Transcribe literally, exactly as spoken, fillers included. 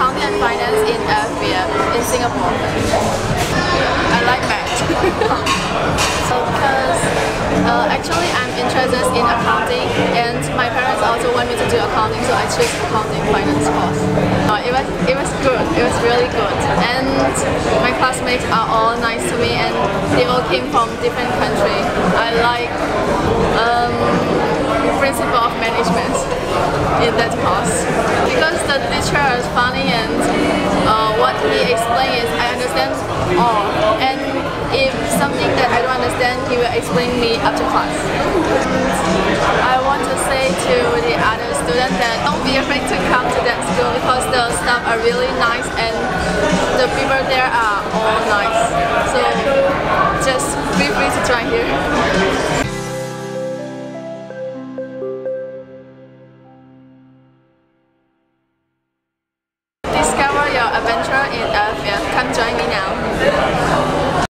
accounting and finance in L S B F in Singapore. I like math. So because uh, actually I'm interested in accounting, and my parents also want me to do accounting, so I choose accounting finance course. Uh, it was it was good. It was really good, and my classmates are all nice to me, and they all came from different countries. I like um, principle of management in that course because the teacher is funny, and uh, what he explains is I understand all, and if something that I don't understand, he will explain me after class. I want to say to the other students that don't be afraid to come to that school because the staff are really nice and the people there are all nice. So just feel free to try here. Discover your adventure in L S B F. Come join me now.